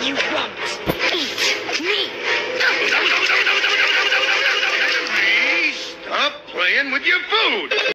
You won't eat me. Stop playing with your food.